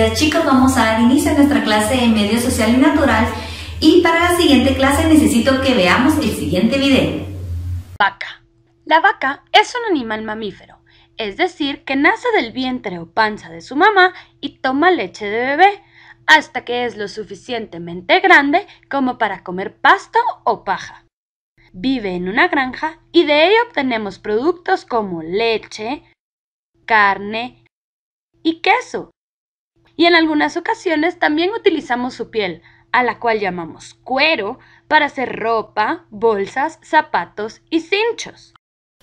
días, chicos, vamos a dar inicio a nuestra clase de medio social y natural y para la siguiente clase necesito que veamos el siguiente video. Vaca. La vaca es un animal mamífero, es decir, que nace del vientre o panza de su mamá y toma leche de bebé hasta que es lo suficientemente grande como para comer pasto o paja. Vive en una granja y de ella obtenemos productos como leche, carne y queso. Y en algunas ocasiones también utilizamos su piel, a la cual llamamos cuero, para hacer ropa, bolsas, zapatos y cinchos.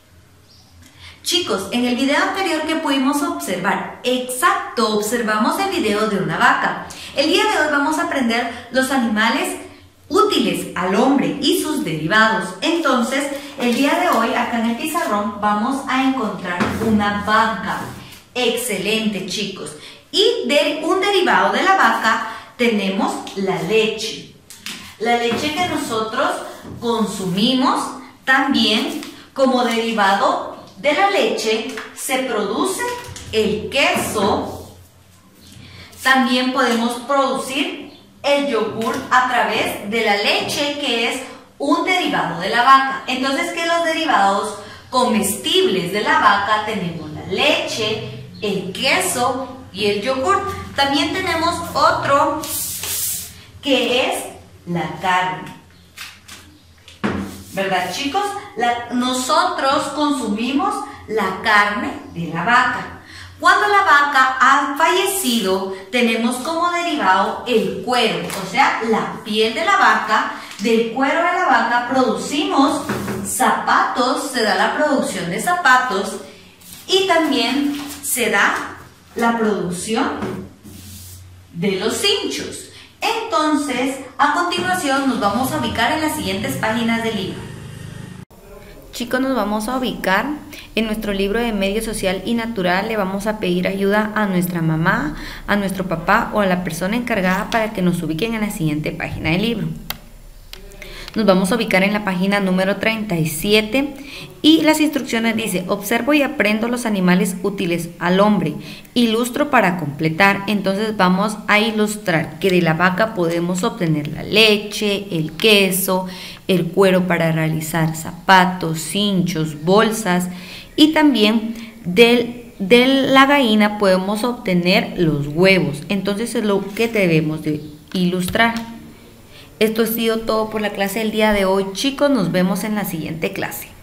Chicos, en el video anterior que pudimos observar, observamos el video de una vaca. El día de hoy vamos a aprender los animales útiles al hombre y sus derivados. Entonces, el día de hoy, acá en el pizarrón, vamos a encontrar una vaca. Excelente, chicos. Y de un derivado de la vaca tenemos la leche. La leche que nosotros consumimos también como derivado de la leche se produce el queso. También podemos producir el yogur a través de la leche, que es un derivado de la vaca. Entonces, que los derivados comestibles de la vaca tenemos la leche, el queso y el yogur. También tenemos otro que es la carne. ¿Verdad, chicos? Nosotros consumimos la carne de la vaca. Cuando la vaca ha fallecido, tenemos como derivado el cuero, o sea, la piel de la vaca. Del cuero de la vaca producimos zapatos, se da la producción de zapatos y también se da la producción de los cinchos. Entonces, a continuación nos vamos a ubicar en las siguientes páginas del libro. Chicos, nos vamos a ubicar en nuestro libro de medio social y natural. Le vamos a pedir ayuda a nuestra mamá, a nuestro papá o a la persona encargada para que nos ubiquen en la siguiente página del libro. Nos vamos a ubicar en la página número 37 y las instrucciones dice: observo y aprendo los animales útiles al hombre, ilustro para completar. Entonces vamos a ilustrar que de la vaca podemos obtener la leche, el queso, el cuero para realizar zapatos, cinchos, bolsas y también de la gallina podemos obtener los huevos. Entonces es lo que debemos de ilustrar. Esto ha sido todo por la clase del día de hoy, chicos. Nos vemos en la siguiente clase.